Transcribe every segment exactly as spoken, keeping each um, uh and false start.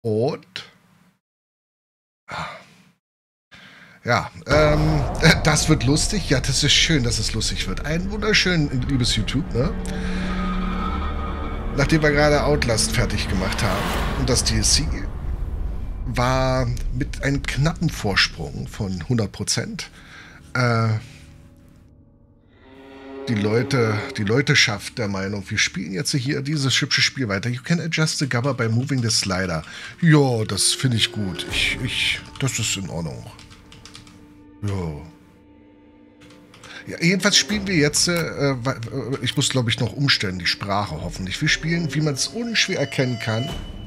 Und ja, ähm, das wird lustig. Ja, das ist schön, dass es lustig wird. Ein wunderschön, liebes YouTube, ne? Nachdem wir gerade Outlast fertig gemacht haben und das D L C war mit einem knappen Vorsprung von hundert Prozent. Äh, die Leute, die Leuteschaft der Meinung, wir spielen jetzt hier dieses hübsche Spiel weiter. You can adjust the cover by moving the slider. Ja, das finde ich gut. Ich, ich, das ist in Ordnung. Ja. Ja, jedenfalls spielen wir jetzt, äh, ich muss glaube ich noch umstellen, die Sprache hoffentlich. Wir spielen, wie man es unschwer erkennen kann,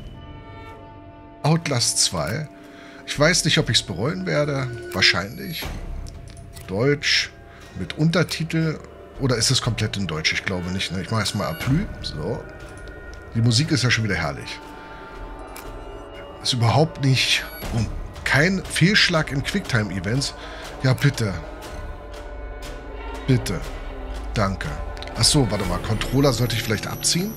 Outlast zwei. Ich weiß nicht, ob ich es bereuen werde. Wahrscheinlich. Deutsch mit Untertitel. Oder ist es komplett in Deutsch? Ich glaube nicht. Ne? Ich mache erstmal Aplü. So. Die Musik ist ja schon wieder herrlich. Ist überhaupt nicht... Um, kein Fehlschlag in Quicktime-Events. Ja, bitte. Bitte. Danke. Achso, warte mal. Controller sollte ich vielleicht abziehen?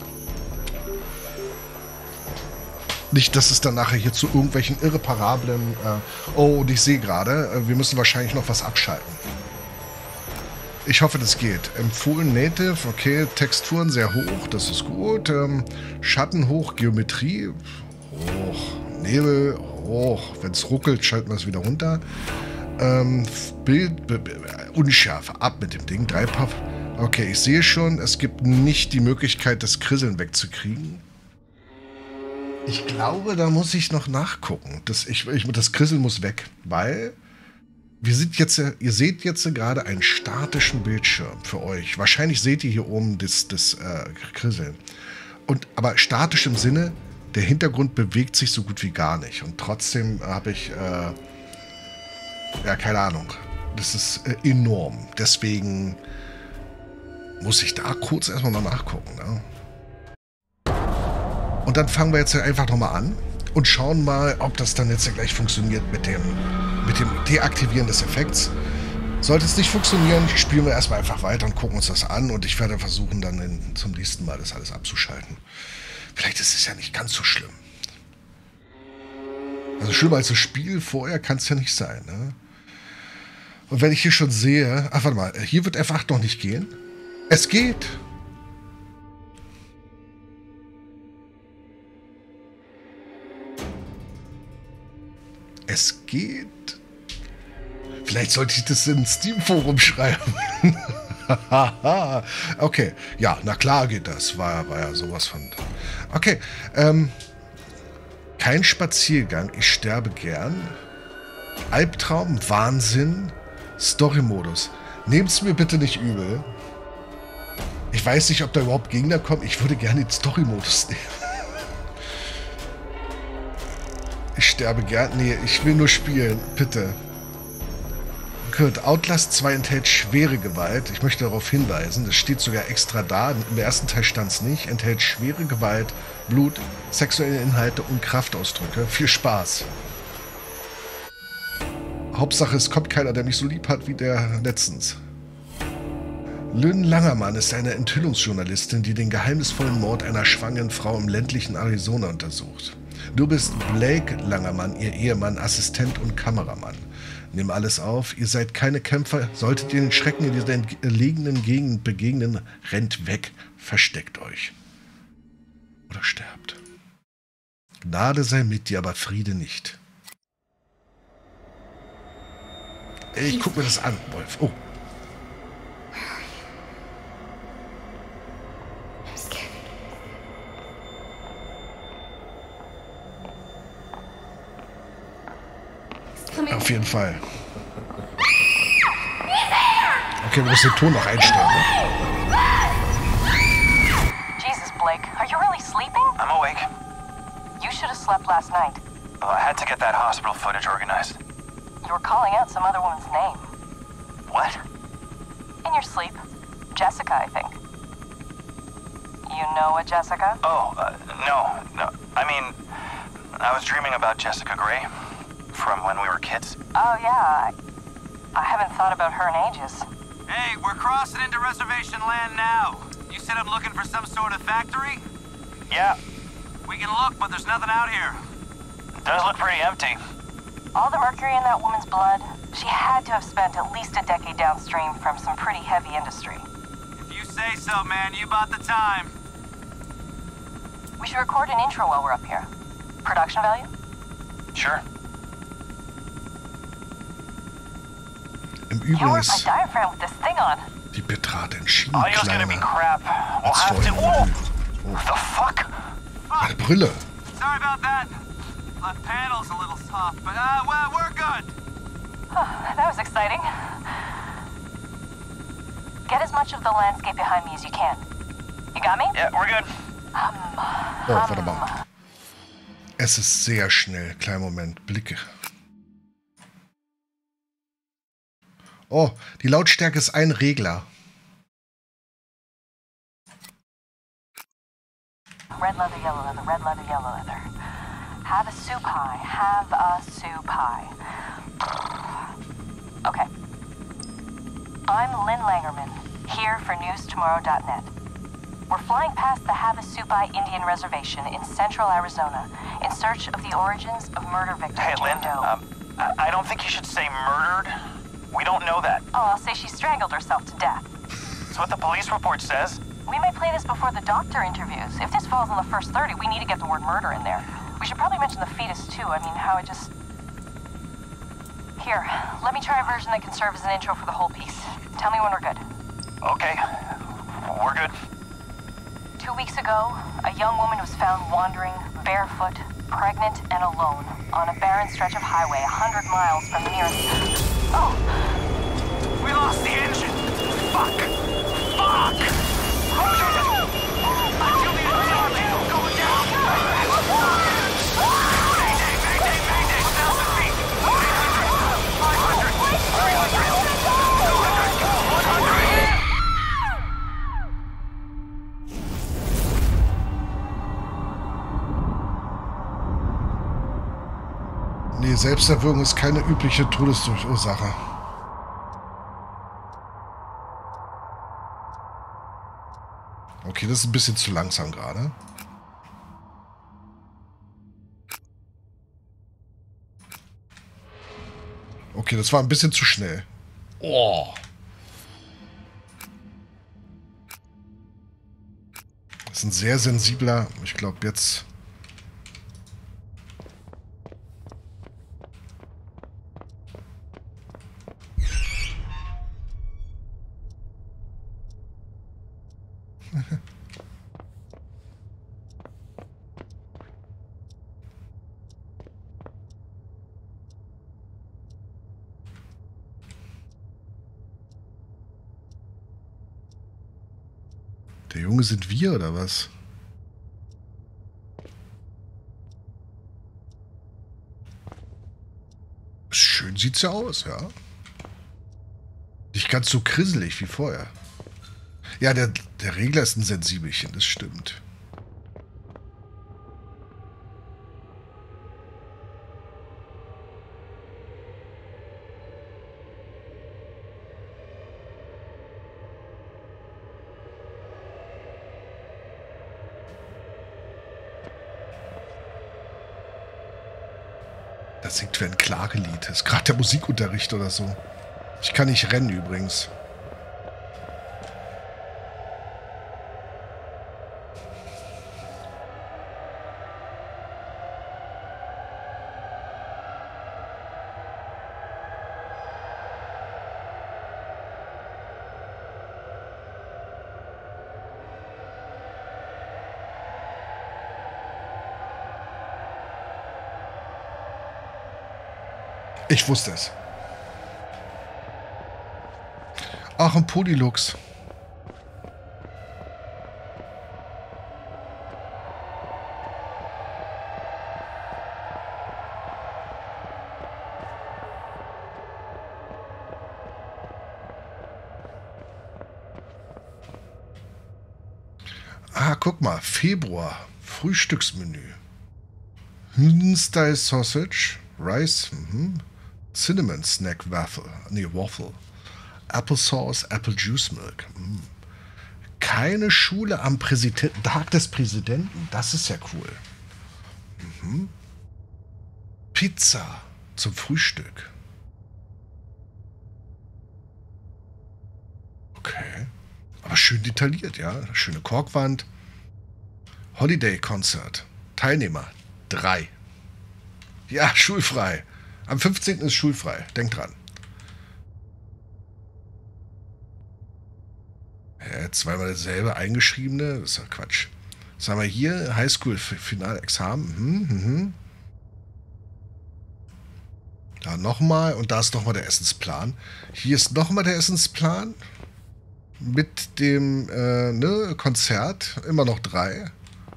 Nicht, dass es dann nachher hier zu irgendwelchen irreparablen... Äh, oh, und ich sehe gerade, äh, wir müssen wahrscheinlich noch was abschalten. Ich hoffe, das geht. Empfohlen Native, okay. Texturen sehr hoch, das ist gut. Ähm, Schatten hoch, Geometrie hoch. Nebel hoch. Wenn es ruckelt, schalten wir es wieder runter. Ähm, Bild b- b- unscharf. Ab mit dem Ding. Dreipop. Okay, ich sehe schon, es gibt nicht die Möglichkeit, das Krisseln wegzukriegen. Ich glaube, da muss ich noch nachgucken. Das, ich, ich, das Krisseln muss weg, weil wir sind jetzt, ihr seht jetzt gerade einen statischen Bildschirm für euch. Wahrscheinlich seht ihr hier oben das, das äh, Krisseln. Und, aber statisch im Sinne, der Hintergrund bewegt sich so gut wie gar nicht. Und trotzdem habe ich, äh, ja, keine Ahnung. Das ist äh, enorm. Deswegen muss ich da kurz erstmal mal nachgucken, ne? Und dann fangen wir jetzt einfach nochmal an und schauen mal, ob das dann jetzt gleich funktioniert mit dem, mit dem Deaktivieren des Effekts. Sollte es nicht funktionieren, spielen wir erstmal einfach weiter und gucken uns das an und ich werde versuchen, dann in, zum nächsten Mal das alles abzuschalten. Vielleicht ist es ja nicht ganz so schlimm. Also schlimmer als das Spiel vorher kann es ja nicht sein, ne? Und wenn ich hier schon sehe... Ach, warte mal, hier wird F acht noch nicht gehen. Es geht! Es geht. Vielleicht sollte ich das in Steam-Forum schreiben. Okay, ja, na klar geht das. War, war ja sowas von... Okay, ähm... kein Spaziergang, ich sterbe gern. Albtraum, Wahnsinn, Story-Modus. Nehmt's mir bitte nicht übel. Ich weiß nicht, ob da überhaupt Gegner kommen. Ich würde gerne den Story-Modus nehmen. Ich sterbe gern. Nee, ich will nur spielen. Bitte. Gut, Outlast zwei enthält schwere Gewalt. Ich möchte darauf hinweisen, das steht sogar extra da. Im ersten Teil stand es nicht. Enthält schwere Gewalt, Blut, sexuelle Inhalte und Kraftausdrücke. Viel Spaß. Hauptsache, es kommt keiner, der mich so lieb hat wie der letztens. Lynn Langermann ist eine Enthüllungsjournalistin, die den geheimnisvollen Mord einer schwangeren Frau im ländlichen Arizona untersucht. Du bist Blake Langermann, ihr Ehemann, Assistent und Kameramann. Nimm alles auf, ihr seid keine Kämpfer, solltet ihr den Schrecken in dieser entlegenen Gegend begegnen, rennt weg, versteckt euch. Oder sterbt. Gnade sei mit dir, aber Friede nicht. Ich guck mir das an, Wolf. Oh. Auf jeden Fall. Okay, wir müssen den Ton noch einstellen. Jesus, Blake, are you really sleeping? I'm awake. You should have slept last night. Oh, I had to get that hospital footage organized. You were calling out some other woman's name. What? In your sleep. Jessica, I think. You know a Jessica? Oh, uh, no, no. I mean, I was dreaming about Jessica Gray from when we were kids. Oh, yeah. I, I haven't thought about her in ages. Hey, we're crossing into reservation land now. You said I'm looking for some sort of factory? Yeah. We can look, but there's nothing out here. Does look pretty empty. All the mercury in that woman's blood, she had to have spent at least a decade downstream from some pretty heavy industry. If you say so, man, you bought the time. We should record an intro while we're up here. Production value? Sure. Im You Übrigen work my ist diaphragm with this thing on. die Bitrate entschieden Audio's gonna be kleiner crap. We'll als have to. vorhin. Whoa! What the fuck? Meine Brille. Sorry about that. Left panel's a little soft, but uh, well, we're good. That was exciting. Get as much of the landscape behind me as you can. You got me? Yeah, we're good. Oh, warte mal. Es ist sehr schnell. Kleinen Moment. Blicke. Oh, die Lautstärke ist ein Regler. Red leather, yellow leather, red leather, yellow leather. Have a soup pie, have a soup pie. Okay. I'm Lynn Langerman, here for news tomorrow dot net. We're flying past the Havasupai Indian Reservation in central Arizona in search of the origins of murder victim Hey, Lynn, Jane Doe. um, I I don't think you should say murdered. We don't know that. Oh, I'll say she strangled herself to death. That's what the police report says. We may play this before the doctor interviews. If this falls in the first thirty, we need to get the word murder in there. We should probably mention the fetus, too. I mean, how it just... Here, let me try a version that can serve as an intro for the whole piece. Tell me when we're good. Okay, we're good. Two weeks ago, a young woman was found wandering, barefoot, pregnant, and alone on a barren stretch of highway a hundred miles from the nearest... Oh! We lost the engine. Fuck. Fuck. Going down. Mayday, mayday, mayday. one thousand feet. eight hundred. five hundred. three hundred. two hundred. one hundred. Nee, Selbsterwürgung ist keine übliche Todesursache. Okay, das ist ein bisschen zu langsam gerade. Okay, das war ein bisschen zu schnell. Oh. Das ist ein sehr sensibler, ich glaube jetzt... Der Junge sind wir, oder was? Schön sieht's ja aus, ja. Nicht ganz so krisselig wie vorher. Ja, der, der Regler ist ein Sensibelchen, das stimmt. Das singt wie ein Klagelied. Das ist gerade der Musikunterricht oder so. Ich kann nicht rennen übrigens. Ich wusste es. Ach, ein Polylux. Ah, guck mal. Februar. Frühstücksmenü. Style Sausage. Rice. Mhm. Cinnamon Snack Waffle. Nee, Waffle. Applesauce, Apple Juice Milk. Mm. Keine Schule am Präsident Tag des Präsidenten. Das ist ja cool. Mhm. Pizza zum Frühstück. Okay. Aber schön detailliert, ja. Schöne Korkwand. Holiday Concert. Teilnehmer. Drei. Ja, schulfrei. Am fünfzehnten ist schulfrei. Denkt dran. Ja, zweimal dasselbe eingeschriebene. Das ist ja Quatsch. Was haben wir hier? Highschool-Finalexamen. Mhm, mhm. Da nochmal. Und da ist nochmal der Essensplan. Hier ist nochmal der Essensplan. Mit dem äh, ne, Konzert. Immer noch drei.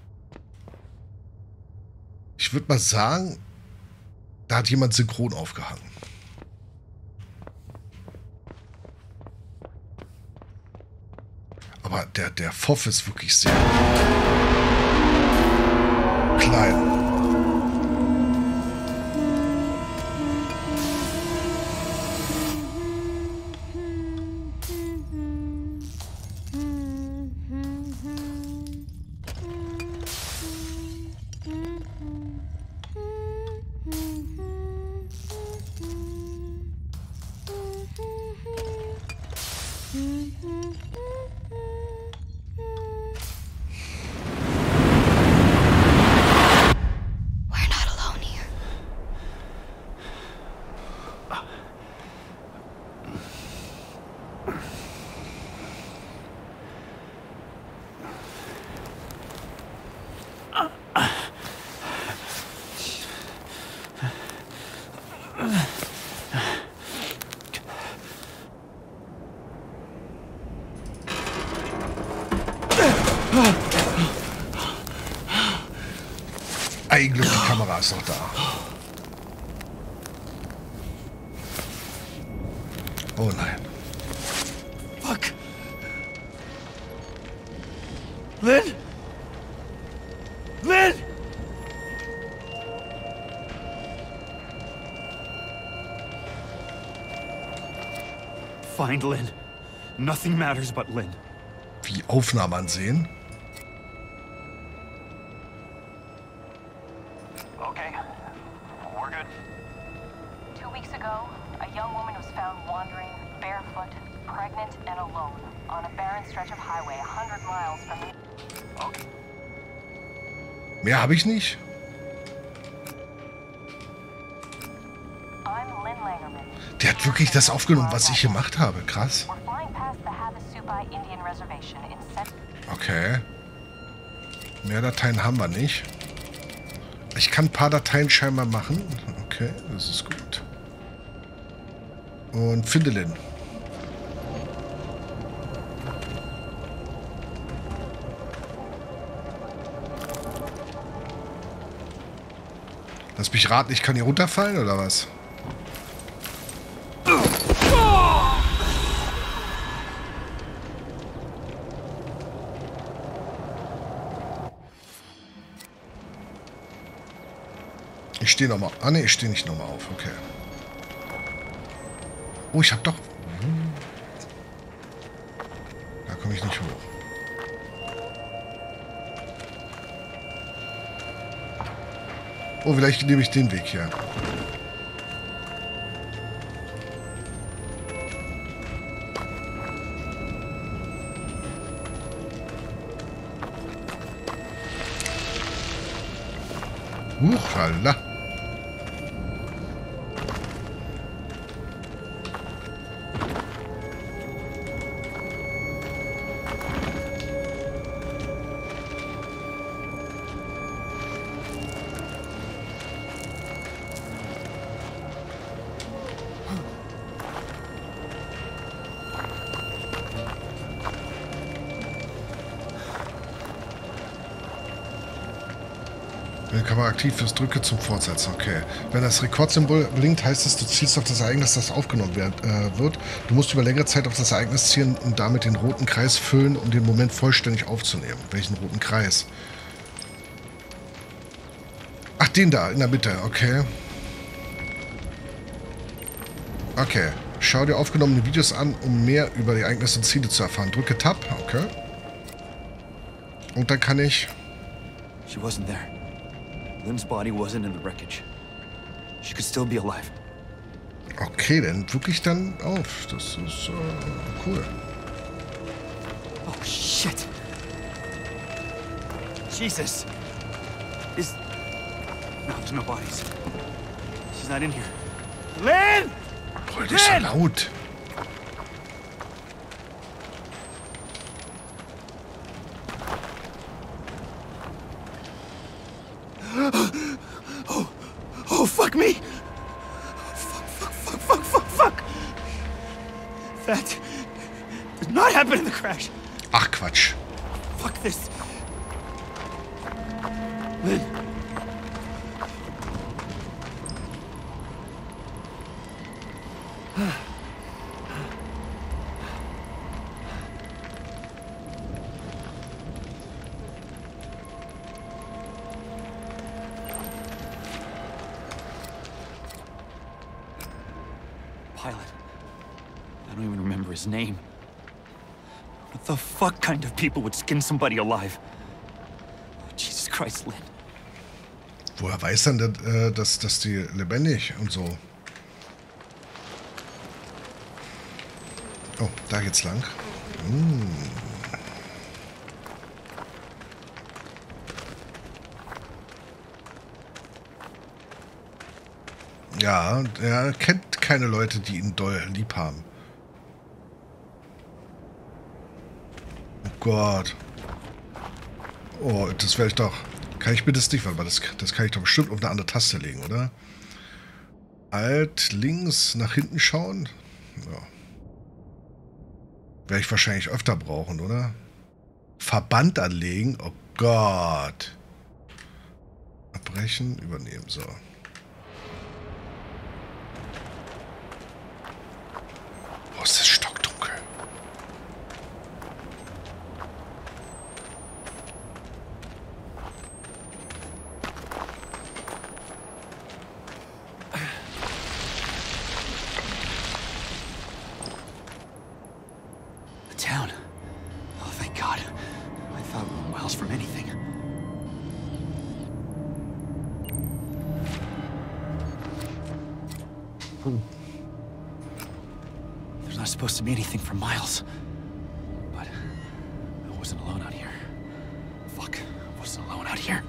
Ich würde mal sagen, da hat jemand synchron aufgehangen. Aber der, der Pfoff ist wirklich sehr klein. Glück, die Kamera ist noch da. Oh nein. Fuck. Lynn? Lynn? Find Lynn. Nothing matters but Lynn. Wie Aufnahme ansehen. Mehr habe ich nicht. Der hat wirklich das aufgenommen, was ich gemacht habe. Krass. Okay. Mehr Dateien haben wir nicht. Ich kann ein paar Dateien scheinbar machen. Okay, das ist gut. Und finde Lynn. Lass mich raten, ich kann hier runterfallen, oder was? Ich stehe nochmal. Ah ne, ich stehe nicht nochmal auf. Okay. Oh, ich hab doch... Da komme ich nicht hoch. Oh, vielleicht nehme ich den Weg hier. Huchala. Wenn die Kamera aktiv ist, drücke zum Fortsetzen. Okay. Wenn das Rekordsymbol blinkt, heißt es, du zielst auf das Ereignis, das aufgenommen wird. Äh, wird. Du musst über längere Zeit auf das Ereignis zielen und damit den roten Kreis füllen, um den Moment vollständig aufzunehmen. Welchen roten Kreis? Ach, den da, in der Mitte. Okay. Okay. Schau dir aufgenommene Videos an, um mehr über die Ereignisse und Ziele zu erfahren. Drücke Tab. Okay. Und dann kann ich... She wasn't there. Lynn's body wasn't in the wreckage. She could still be alive. Okay, dann wirklich dann auf. Das ist äh, cool. Oh, shit. Jesus. Is... No, there's no bodies. She's not in here. Lynn! Boah, das ist ja laut. Oh, oh, fuck me! Fuck, fuck, fuck, fuck, fuck, fuck! That did not happen in the crash. Ach, Quatsch. Fuck this. Lynn. Pilot. I don't even remember his name. What the fuck kind of people would skin somebody alive? Jesus Christ, Lynn. Woher weiß dann, dass, äh, dass, dass die lebendig und so? Oh, da geht's lang. Hm. Ja, er kennt keine Leute, die ihn doll lieb haben. Oh Gott. Oh, das werde ich doch... Kann ich bitte das nicht, weil das, das kann ich doch bestimmt auf eine andere Taste legen, oder? Alt, links, nach hinten schauen. Ja. Werde ich wahrscheinlich öfter brauchen, oder? Verband anlegen. Oh Gott. Abbrechen, übernehmen, so. Oh, ist das stockdunkel. The town. Oh, thank God. I thought we were miles from anything. There's not supposed to be anything for miles. But I wasn't alone out here. Fuck, I wasn't alone out here.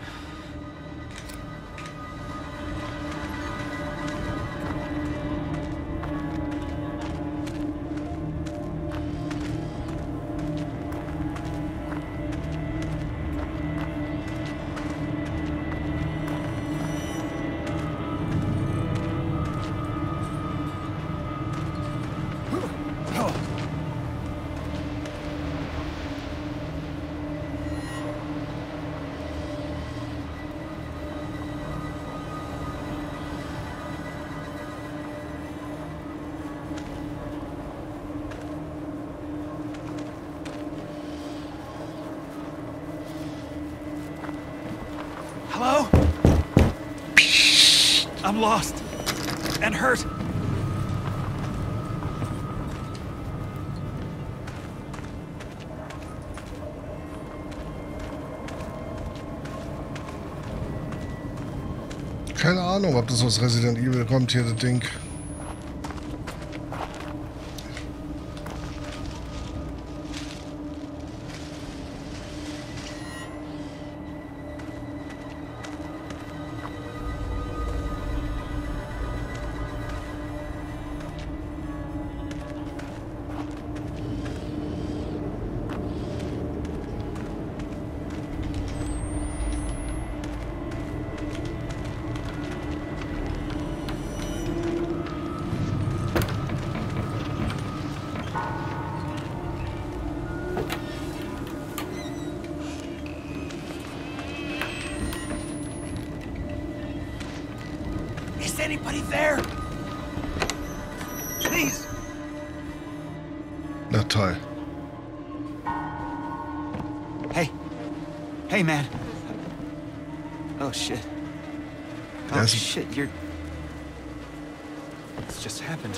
Hello? I'm lost. And hurt. Keine Ahnung, ob das aus Resident Evil kommt, hier das Ding. Is anybody there? Please. Na toll. Hey. Hey, man. Oh, shit. Oh, Yes. shit, you're... It's just happened.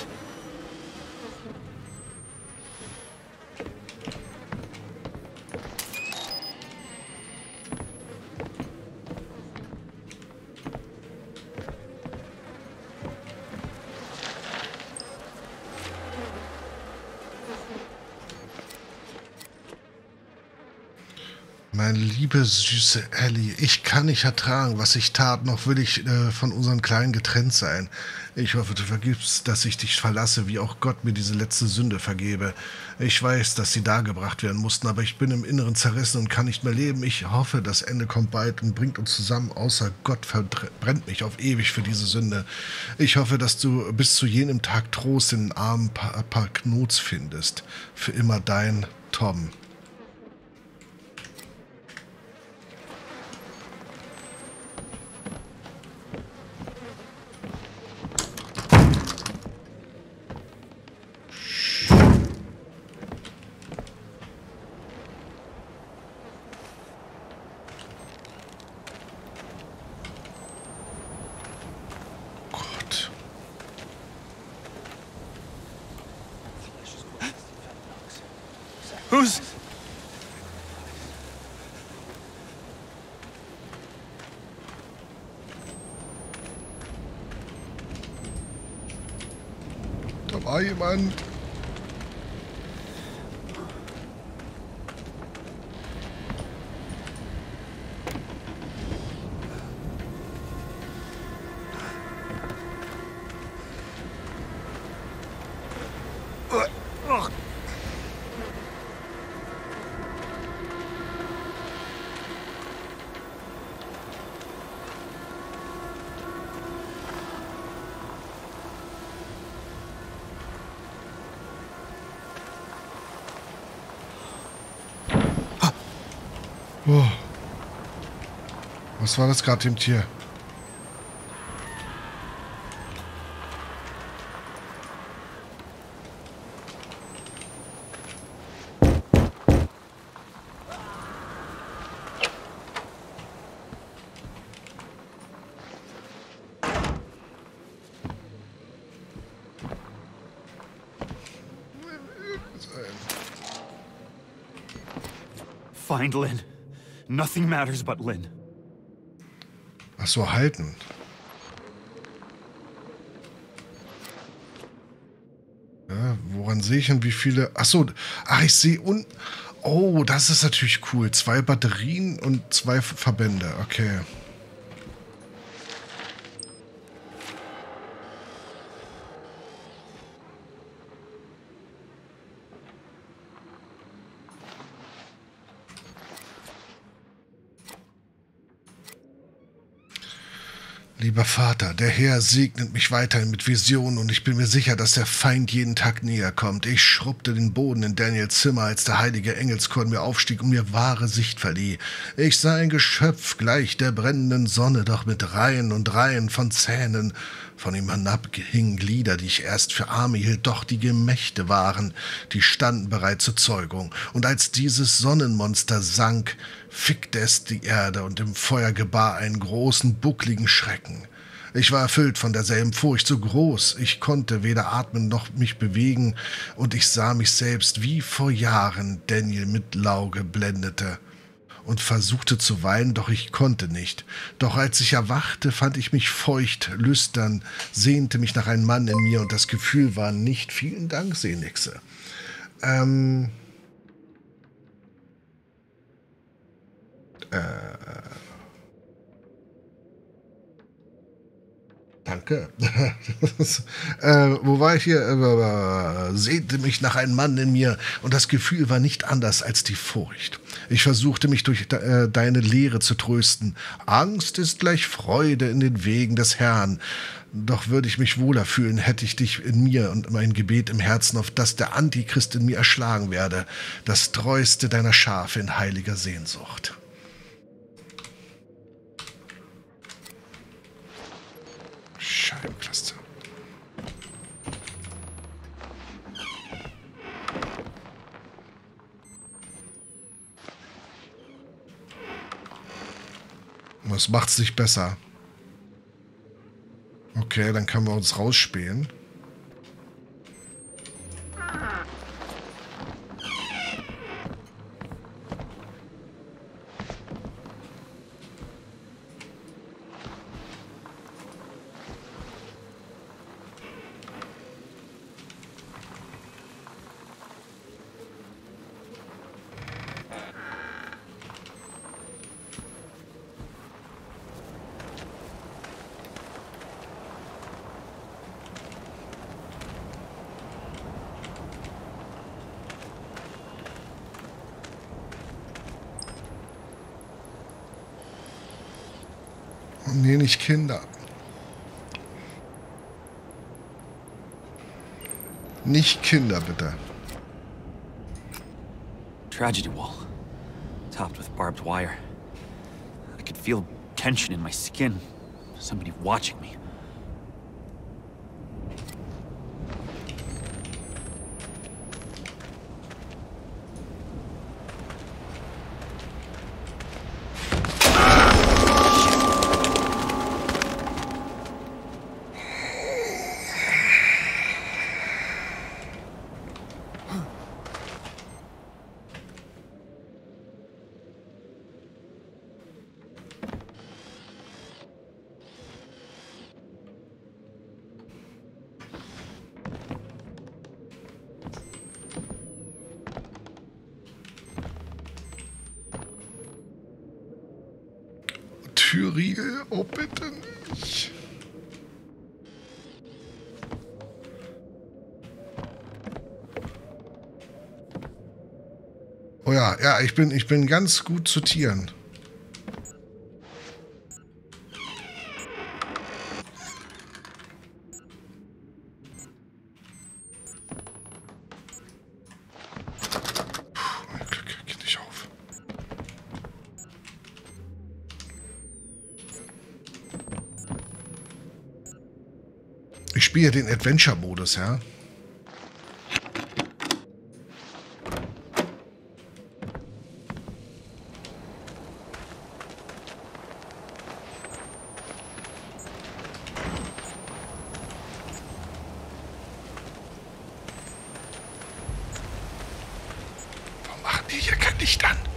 Meine liebe, süße Ellie, ich kann nicht ertragen, was ich tat, noch will ich äh, von unseren Kleinen getrennt sein. Ich hoffe, du vergibst, dass ich dich verlasse, wie auch Gott mir diese letzte Sünde vergebe. Ich weiß, dass sie dargebracht werden mussten, aber ich bin im Inneren zerrissen und kann nicht mehr leben. Ich hoffe, das Ende kommt bald und bringt uns zusammen, außer Gott verbrennt mich auf ewig für diese Sünde. Ich hoffe, dass du bis zu jenem Tag Trost in den armen pa pa Knots findest. Für immer dein Tom. Who's... Da war jemand. Oh. Was war das gerade dem Tier? Find Lynn. Nothing matters but Lynn. Ach so, halten. Ja, woran sehe ich denn, wie viele... Ach so, ach, ich sehe unten... Oh, das ist natürlich cool. Zwei Batterien und zwei Verbände. Okay. Lieber Vater, der Herr segnet mich weiterhin mit Visionen und ich bin mir sicher, dass der Feind jeden Tag näher kommt. Ich schrubbte den Boden in Daniels Zimmer, als der heilige Engelschor in mir aufstieg und mir wahre Sicht verlieh. Ich sah ein Geschöpf gleich der brennenden Sonne, doch mit Reihen und Reihen von Zähnen. Von ihm herab hingen Glieder, die ich erst für Arme hielt, doch die Gemächte waren, die standen bereit zur Zeugung. Und als dieses Sonnenmonster sank, fickte es die Erde und im Feuer gebar einen großen, buckligen Schrecken. Ich war erfüllt von derselben Furcht, so groß, ich konnte weder atmen noch mich bewegen, und ich sah mich selbst, wie vor Jahren Daniel mit Lauge blendete, und versuchte zu weinen, doch ich konnte nicht. Doch als ich erwachte, fand ich mich feucht, lüstern, sehnte mich nach einem Mann in mir, und das Gefühl war nicht, vielen Dank, Seenixe. Ähm... Äh... Danke. äh, wo war ich hier? Äh, sehnte mich nach einem Mann in mir, und das Gefühl war nicht anders als die Furcht. Ich versuchte mich durch de, äh, deine Lehre zu trösten. Angst ist gleich Freude in den Wegen des Herrn. Doch würde ich mich wohler fühlen, hätte ich dich in mir und mein Gebet im Herzen, auf das der Antichrist in mir erschlagen werde, das treueste deiner Schafe in heiliger Sehnsucht. Scheibencluster. Das macht's nicht besser. Okay, dann können wir uns rausspähen. Nee, nicht Kinder. Nicht Kinder, bitte. Tragedy wall. Topped with barbed wire. I could feel tension in my skin. Somebody watching me. Türriegel? Oh, bitte nicht. Oh ja, ja, ich bin, ich bin ganz gut zu Tieren. Puh, mein Glück, geht nicht auf. Ich spiele den Adventure-Modus, ja. Warum machen die hier kein Licht an?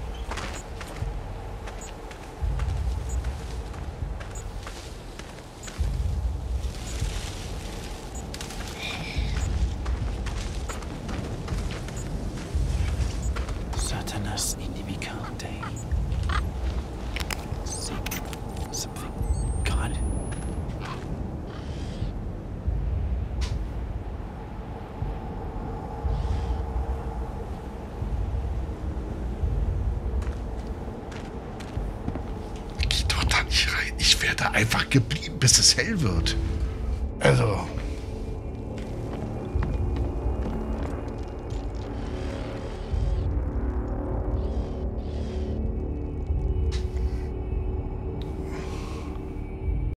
Satanas indibicante. Something. God. Geh doch da nicht rein. Ich werde einfach geblieben, bis es hell wird. Also.